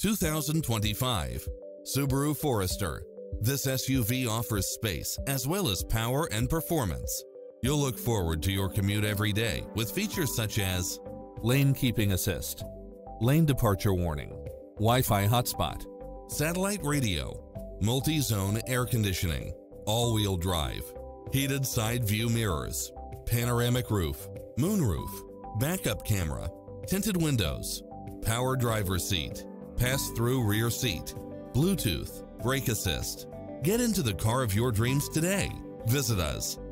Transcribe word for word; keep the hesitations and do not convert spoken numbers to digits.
two thousand twenty-five Subaru Forester. This S U V offers space as well as power and performance. You'll look forward to your commute every day with features such as lane keeping assist, lane departure warning, Wi-Fi hotspot, satellite radio, multi-zone air conditioning, all-wheel drive, heated side view mirrors, panoramic roof, moonroof, backup camera, tinted windows, power driver seat, pass-through rear seat, Bluetooth, brake assist. Get into the car of your dreams today. Visit us.